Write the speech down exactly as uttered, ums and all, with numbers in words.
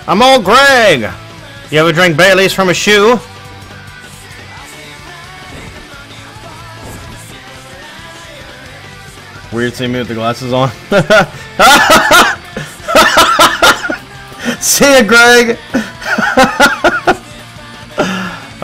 I'm old Greg! You ever drink Bailey's from a shoe? Weird seeing me with the glasses on. See ya, Greg!